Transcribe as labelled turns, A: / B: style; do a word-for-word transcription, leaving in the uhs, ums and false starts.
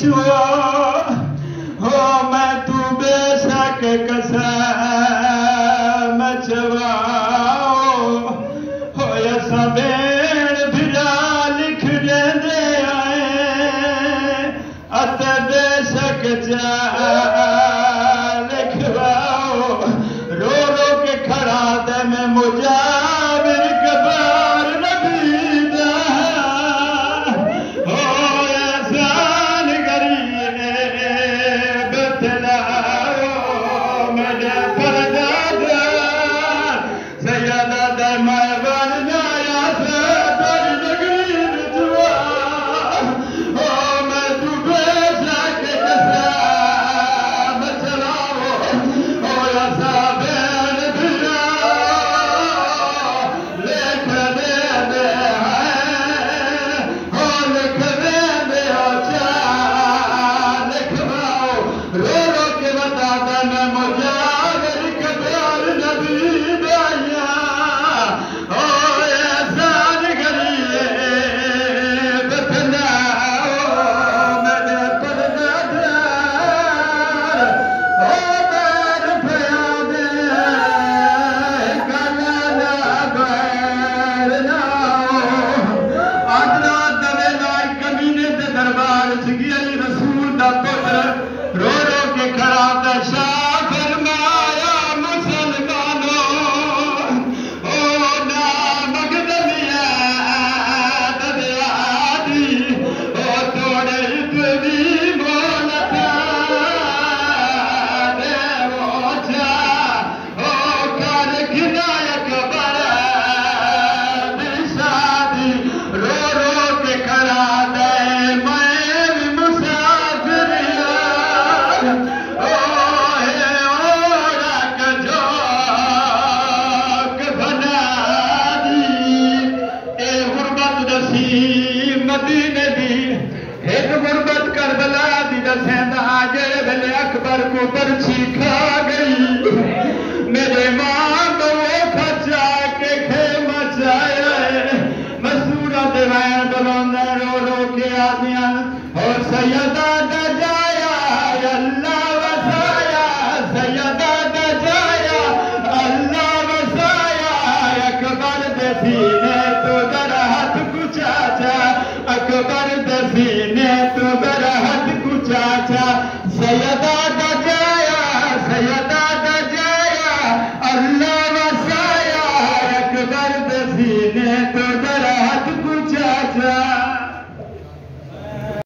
A: छुआ हो मैं तू बेशक कसम चवाओ हो असा भेण भिड़ा लिख देंदे आए अत बेशक जा लिखवाओ रो रो के खड़ा दे मैं मुजाबिर कबार नबी दा हो एहसान करिए बतलाओ मेरे परदादा सैयदा दे मैं बन जाया से तेरी नगरी बिचवा हो मैं तू बेशक कसम चलाओ हो ऐसा बैन भिड़ा लिख दे दे हैं हो लिख दे दे हो चा लिखवाओ रो रो के बता दे मैं मुजाबिर कबार नबी दाया हो एहसान करिए बतलाओ मेरे परदादार हो बैर भया दे गला ना बैर लाओ आदरा दवे लाई कमीने दे दरबार च गया रसूल दा पुत्र रो रो के खड़ा ते शाह फरमाया मुसलमानों ओ ना मगदमिया दरिया दी ओ तोड़े इतनी मोलता दे वो जा ओ कर खिलायक बड़ा निशादी रो रो के खड़ा दे मैं भी मुसाफिर ओ है ओरा का जोक बना दी ए गुरबत दसी मदीने दी एक गुरबत करबला दी दसेंदा जेड़े वेले अकबर को बरछी खा गई मेरे मां को वो खचा के खेमा चाया मसूरा देवान बलौंदा रो रो के आदियां और सैयदा दा जाया अल्लाह वसाया सैयदा दा जाया अल्लाह वसाया अकबर दे सीने तो दर हाथ कुचा जा अकबर